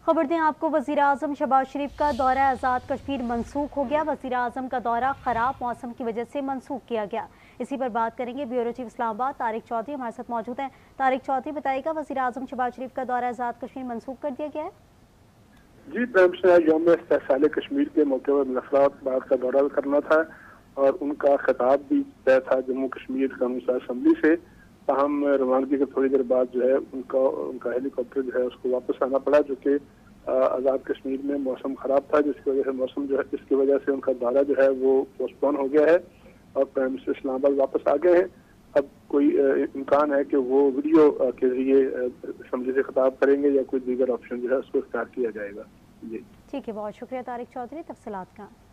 खबर दें आपको, वज़ीर-ए-आज़म शहबाज शरीफ का दौरा आज़ाद कश्मीर मनसूख हो गया। वज़ीर-ए-आज़म का दौरा ख़राब मौसम की वजह से मनसूख किया गया। इसी पर बात करेंगे। ब्यूरो चीफ इस्लामाबाद तारिक चौधरी हमारे साथ मौजूद हैं। तारिक चौधरी, बताइएगा, वज़ीर-ए-आज़म शहबाज शरीफ का दौरा आज़ाद कश्मीर मनसूख कर दिया गया है? जी, यौम इस्तिक़लाल कश्मीर के मौके पर मुज़फ़्फ़राबाद का दौरा करना था और उनका खिताब भी तय था जम्मू कश्मीर कानूनी साज़ असम्बली से। ताहम रवानगी के थोड़ी देर बाद जो है उनका हेलीकॉप्टर जो है उसको वापस आना पड़ा, जो कि आज़ाद कश्मीर में मौसम ख़राब था, जिसकी वजह से उनका दौरा जो है वो पोस्टपोन हो गया है और प्राइम मिनिस्टर इस्लामाबाद वापस आ गए हैं। अब कोई इम्कान है कि वो वीडियो के जरिए असम्बली से खिताब करेंगे या कोई दीगर ऑप्शन जो है उसको इख्तियार किया जाएगा। जी ठीक है, बहुत शुक्रिया तारिक चौधरी तफसीलात का।